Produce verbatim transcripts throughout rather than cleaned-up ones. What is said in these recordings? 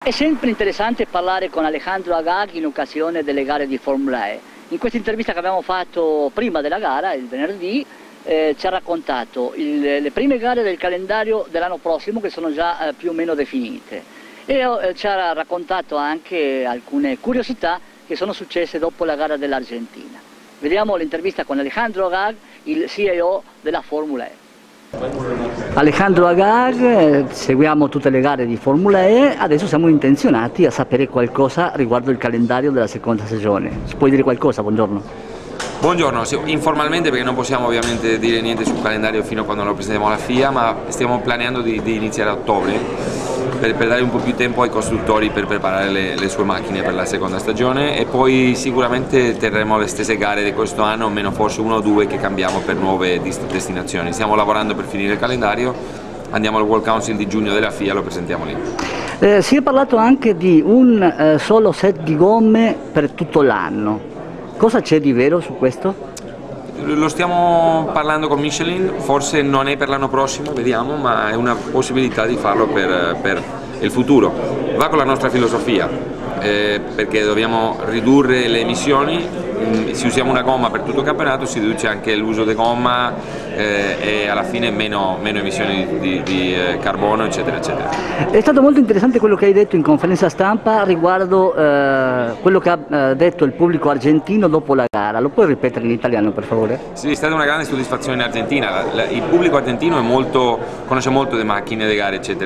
È sempre interessante parlare con Alejandro Agag in occasione delle gare di Formula E. In questa intervista che abbiamo fatto prima della gara, il venerdì, eh, ci ha raccontato il, le prime gare del calendario dell'anno prossimo, che sono già eh, più o meno definite, e eh, ci ha raccontato anche alcune curiosità che sono successe dopo la gara dell'Argentina. Vediamo l'intervista con Alejandro Agag, il C E O della Formula E. Alejandro Agag, seguiamo tutte le gare di Formula E, adesso siamo intenzionati a sapere qualcosa riguardo il calendario della seconda stagione. Ci puoi dire qualcosa? Buongiorno. Buongiorno, sì, informalmente, perché non possiamo ovviamente dire niente sul calendario fino a quando lo presentiamo alla F I A, ma stiamo pianificando di, di iniziare a ottobre per, per dare un po' più tempo ai costruttori per preparare le, le sue macchine per la seconda stagione, e poi sicuramente terremo le stesse gare di questo anno, meno forse uno o due che cambiamo per nuove destinazioni. Stiamo lavorando per finire il calendario, andiamo al World Council di giugno della F I A, lo presentiamo lì. Eh, si è parlato anche di un eh, solo set di gomme per tutto l'anno. Cosa c'è di vero su questo? Lo stiamo parlando con Michelin, forse non è per l'anno prossimo, vediamo, ma è una possibilità di farlo per, per il futuro. Va con la nostra filosofia, eh, perché dobbiamo ridurre le emissioni. Se usiamo una gomma per tutto il campionato si riduce anche l'uso di gomma eh, e alla fine meno, meno emissioni di, di, di eh, carbono, eccetera eccetera. È stato molto interessante quello che hai detto in conferenza stampa riguardo eh, quello che ha eh, detto il pubblico argentino dopo la gara. Lo puoi ripetere in italiano, per favore? Sì, è stata una grande soddisfazione in Argentina. La, la, il pubblico argentino è molto, conosce molto le macchine, le gare eccetera,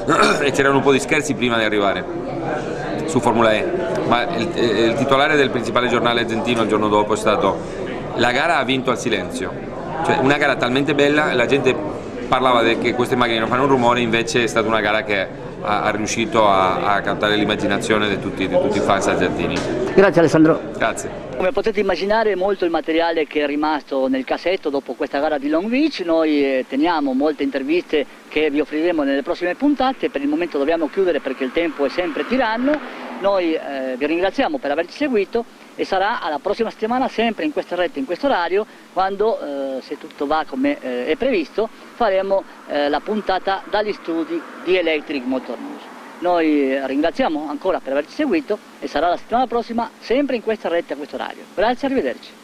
e c'erano un po' di scherzi prima di arrivare su Formula E, ma il, il titolare del principale giornale argentino il giorno dopo è stato: la gara ha vinto al silenzio, cioè una gara talmente bella, la gente parlava di che queste macchine non fanno un rumore, invece è stata una gara che ha, ha riuscito a, a captare l'immaginazione di tutti, di tutti i fans argentini. Grazie Alessandro. Grazie. Come potete immaginare, molto il materiale che è rimasto nel cassetto dopo questa gara di Long Beach. Noi eh, teniamo molte interviste che vi offriremo nelle prossime puntate. Per il momento dobbiamo chiudere perché il tempo è sempre tiranno. Noi eh, vi ringraziamo per averci seguito e sarà alla prossima settimana, sempre in questa rete, in questo orario, quando, eh, se tutto va come eh, è previsto, faremo eh, la puntata dagli studi di Electric Motor News. Noi ringraziamo ancora per averci seguito e sarà la settimana prossima sempre in questa rete a questo orario. Grazie, arrivederci.